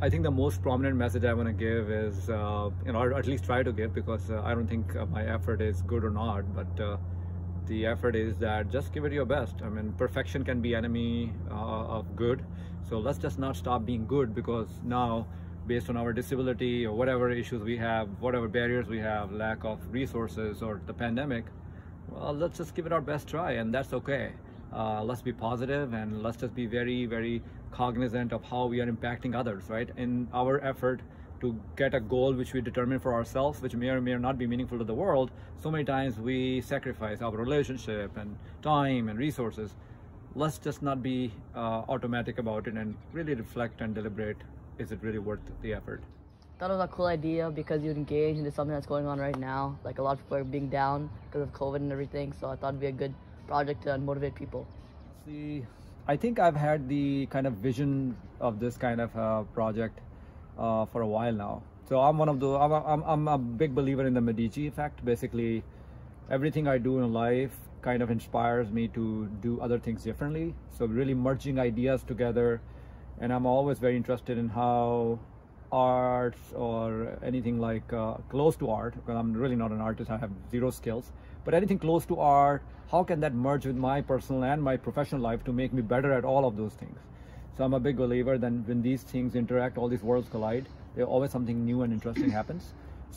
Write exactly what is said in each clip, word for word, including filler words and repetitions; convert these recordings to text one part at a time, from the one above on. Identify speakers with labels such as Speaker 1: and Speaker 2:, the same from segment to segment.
Speaker 1: I think the most prominent message I want to give is, uh, you know, or at least try to give, because uh, I don't think uh, my effort is good or not, but uh, the effort is that just give it your best. I mean, perfection can be enemy uh, of good. So let's just not stop being good, because now, based on our disability or whatever issues we have, whatever barriers we have, lack of resources or the pandemic, well, let's just give it our best try, and that's okay. Uh, let's be positive, and let's just be very, very cognizant of how we are impacting others, right? In our effort to get a goal which we determine for ourselves, which may or may not be meaningful to the world, so many times we sacrifice our relationship and time and resources. Let's just not be uh, automatic about it and really reflect and deliberate. Is it really worth the effort?
Speaker 2: I thought it was a cool idea because you'd engage into something that's going on right now. Like, a lot of people are being down because of COVID and everything, so I thought it'd be a good project to motivate people.
Speaker 1: See, I think I've had the kind of vision of this kind of uh, project uh, for a while now. So I'm one of the, I'm a, I'm, I'm a big believer in the Medici effect. Basically, everything I do in life kind of inspires me to do other things differently. So really merging ideas together. And I'm always very interested in how arts or anything like uh, close to art, because I'm really not an artist, I have zero skills, but anything close to art, how can that merge with my personal and my professional life to make me better at all of those things? So I'm a big believer that when these things interact, all these worlds collide, there's always something new and interesting happens.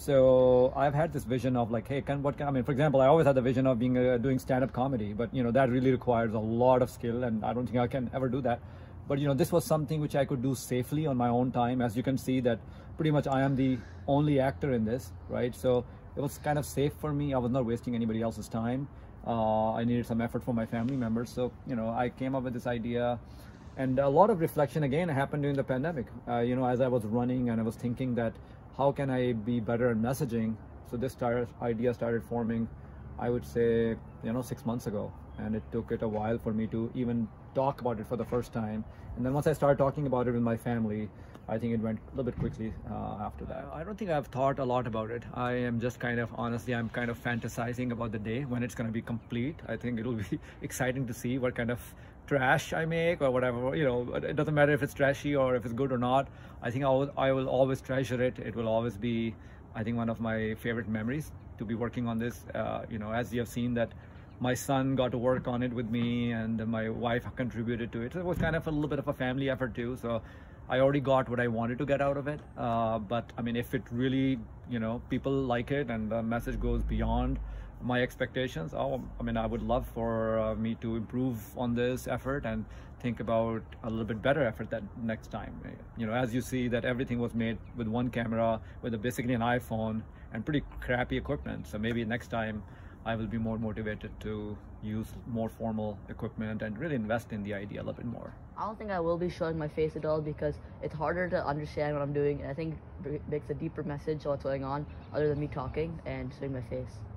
Speaker 1: So I've had this vision of like, hey, can what can I mean? For example, I always had the vision of being uh, doing stand-up comedy, but you know that really requires a lot of skill, and I don't think I can ever do that. But you know, this was something which I could do safely on my own time. As you can see, that pretty much I am the only actor in this, right? So it was kind of safe for me. I was not wasting anybody else's time. Uh, I needed some effort from my family members. So, you know, I came up with this idea, and a lot of reflection again happened during the pandemic. Uh, you know, as I was running and I was thinking that how can I be better at messaging? So this started, idea started forming, I would say, you know, six months ago. And it took it a while for me to even talk about it for the first time. And then once I started talking about it with my family, I think it went a little bit quickly uh, after that. I don't think I've thought a lot about it. I am just kind of, honestly, I'm kind of fantasizing about the day when it's going to be complete. I think it'll be exciting to see what kind of trash I make or whatever. You know, it doesn't matter if it's trashy or if it's good or not. I think I will, I will always treasure it. It will always be, I think, one of my favorite memories to be working on this. Uh, you know, as you have seen that my son got to work on it with me, and my wife contributed to it. So it was kind of a little bit of a family effort too. So I already got what I wanted to get out of it. Uh, but I mean, if it really, you know, people like it and the message goes beyond my expectations, oh, I mean, I would love for uh, me to improve on this effort and think about a little bit better effort that next time. You know, as you see that everything was made with one camera, with a, basically an iPhone and pretty crappy equipment. So maybe next time I will be more motivated to use more formal equipment and really invest in the idea a little bit more.
Speaker 2: I don't think I will be showing my face at all because it's harder to understand what I'm doing, and I think it makes a deeper message of what's going on other than me talking and showing my face.